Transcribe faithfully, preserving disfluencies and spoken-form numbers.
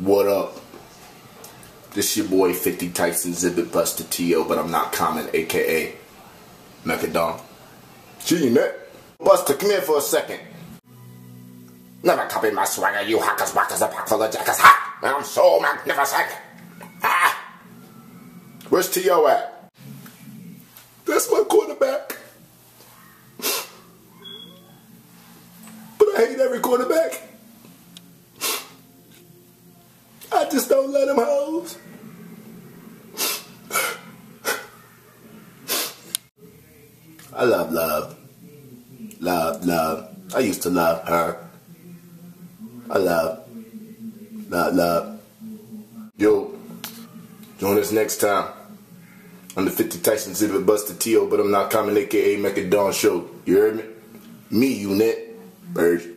What up? This your boy fifty Tyson Zibit Busta T O, but I'm not common, aka Mekka Don. Gee, Matt. Busta, come here for a second. Never copy my swagger, you hackers, whackers, a pack full of jackers. Ha! I'm so magnificent. Ha! Where's T O at? That's my quarterback. But I hate every quarterback. I just don't let him hoes. I love love. Love, love. I used to love her. I love. Love, love. Yo, join us next time on the fifty Tyson Zibit Busta T O, but I'm not common, aka Mekka Don show. You heard me? Me, you net. Bird.